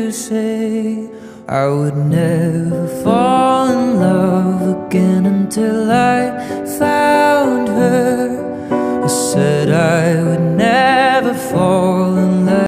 to say I would never fall in love again until I found